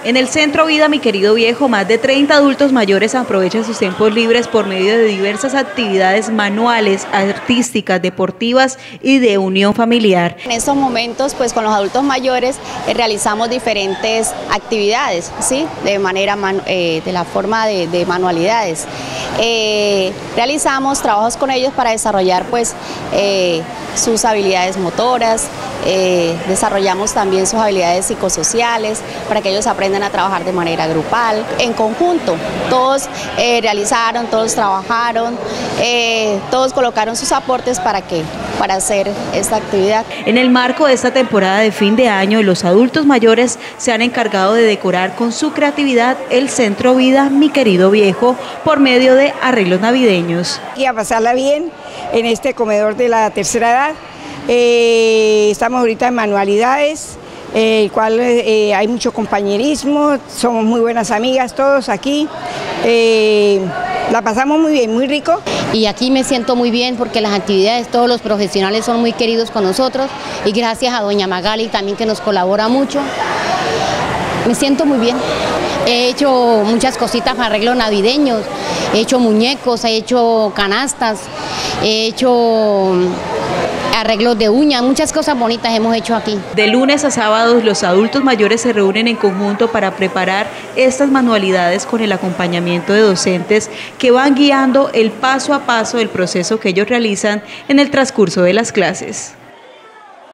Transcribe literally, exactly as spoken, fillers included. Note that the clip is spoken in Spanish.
En el Centro Vida Mi Querido Viejo, más de treinta adultos mayores aprovechan sus tiempos libres por medio de diversas actividades manuales, artísticas, deportivas y de unión familiar. En estos momentos, pues con los adultos mayores eh, realizamos diferentes actividades, ¿sí? De manera, man, eh, de la forma de, de manualidades. Eh, realizamos trabajos con ellos para desarrollar pues eh, sus habilidades motoras, eh, desarrollamos también sus habilidades psicosociales para que ellos aprendan a trabajar de manera grupal, en conjunto. Todos eh, realizaron, todos trabajaron, eh, todos colocaron sus aportes para que para hacer esta actividad. En el marco de esta temporada de fin de año, los adultos mayores se han encargado de decorar con su creatividad el Centro Vida Mi Querido Viejo por medio de arreglos navideños. Y a pasarla bien en este comedor de la tercera edad. Eh, estamos ahorita en manualidades, el eh, cual eh, hay mucho compañerismo, somos muy buenas amigas todos aquí. Eh, La pasamos muy bien, muy rico. Y aquí me siento muy bien porque las actividades, todos los profesionales son muy queridos con nosotros y gracias a doña Magali también que nos colabora mucho. Me siento muy bien. He hecho muchas cositas para arreglos navideños, he hecho muñecos, he hecho canastas, he hecho arreglos de uñas, muchas cosas bonitas hemos hecho aquí. De lunes a sábados los adultos mayores se reúnen en conjunto para preparar estas manualidades con el acompañamiento de docentes que van guiando el paso a paso del proceso que ellos realizan en el transcurso de las clases.